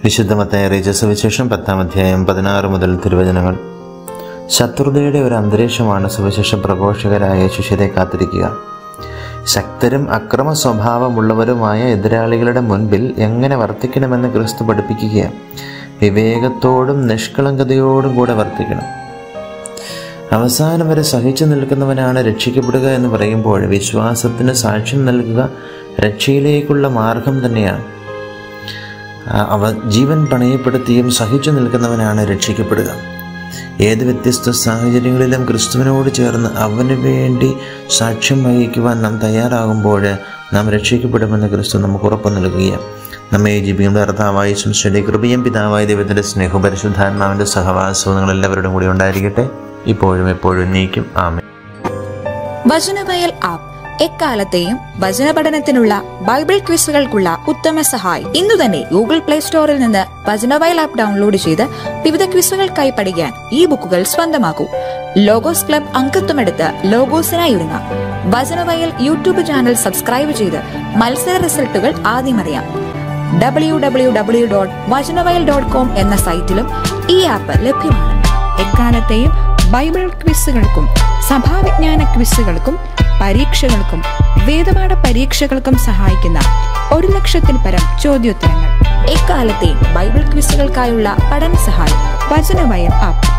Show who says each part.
Speaker 1: വിശുദ്ധ മത്തായി അറിയിച്ച സുവിശേഷം 10-ാം അധ്യായം 16 മുതൽ തിരുവചനങ്ങൾ. ശത്രുതയുടെ ഒരു അന്തരീക്ഷമാണ് സുവിശേഷ പ്രഘോഷകരായ ശിഷ്യരെ കാത്തിരിക്കുക. ശക്തരും അക്രമ സ്വഭാവമുള്ളവരുമായ എതിരാളികളുടെ മുൻപിൽ എങ്ങനെ വർത്തിക്കണമെന്ന് ക്രിസ്തു പഠിപ്പിക്കുക. വിവേകത്തോടും നിഷ്കളങ്കതയോടും കൂടെ വർത്തിക്കണം. അവസാനം വരെ സഹിച്ചു നിൽക്കുന്നവനാണ് രക്ഷിക്കപ്പെടുക എന്ന് പറയുമ്പോൾ വിശ്വാസത്തിന് സാക്ഷ്യം നൽകുക രക്ഷയിലേക്കുള്ള മാർഗം തന്നെയാണ്. ജീവൻ പണയപ്പെടുത്തിയും സഹിച്ചു നിൽക്കുന്നവനാണ് രക്ഷിക്കപ്പെടുക. ഏത് വ്യത്യസ്ത സാഹചര്യങ്ങളിലും ക്രിസ്തുവിനോട് ചേർന്ന് അവന് വേണ്ടി സാക്ഷ്യം വഹിക്കുവാൻ നാം തയ്യാറാകുമ്പോൾ നാം രക്ഷിക്കപ്പെടുമെന്ന് ക്രിസ്തു നമുക്ക് ഉറപ്പ് നൽകുകയാണ്. നമ്മെ ജീവിക്കുന്ന കർത്താവായ യേശുവിന്റെ കൃപയും പിതാവായ ദൈവത്തിന്റെ സ്നേഹവും പരിശുദ്ധാത്മാവിന്റെ സഹവാസവും നിങ്ങളെല്ലാവരുടെയും കൂടി ഉണ്ടായിരിക്കട്ടെ, ഇപ്പോഴും എപ്പോഴും എന്നേക്കും. ആമേൻ.
Speaker 2: വചനവയൽ ആപ്പ് എക്കാലത്തെയും വചന പഠനത്തിനുള്ള ബൈബിൾ ക്വിസുകൾക്കുള്ള ഉത്തമ സഹായി. ഇന്നു തന്നെ ഗൂഗിൾ പ്ലേ സ്റ്റോറിൽ നിന്ന് വചനവയൽ ആപ്പ് ഡൗൺലോഡ് ചെയ്ത് വിവിധ ക്വിസുകൾക്കായി പഠിക്കാൻ ഈ ബുക്കുകൾ സ്വന്തമാക്കൂ. ലോഗോസ് ക്ലബ് അംഗത്വമെടുത്ത് ലോഗോസിനായി ഒരുങ്ങാം. വചനവയൽ യൂട്യൂബ് ചാനൽ സബ്സ്ക്രൈബ് ചെയ്ത് മത്സര റിസൾട്ടുകൾ ആദ്യം അറിയാം. www.vajanavayal.com എന്ന സൈറ്റിലും ഈ ആപ്പ് ലഭ്യമാണ്. എക്കാലത്തെയും ബൈബിൾ ക്വിസുകൾക്കും സഭാവിജ്ഞാന ക്വിസുകൾക്കും പരീക്ഷകൾക്കും വേദപാഠ പരീക്ഷകൾക്കും സഹായിക്കുന്ന 1,00,000-ൽ പരം ചോദ്യോത്തരങ്ങൾ. എക്കാലത്തെയും ബൈബിൾ ക്വിസുകൾക്കായുള്ള പഠന സഹായം വചനവയൽ ആപ്പ്.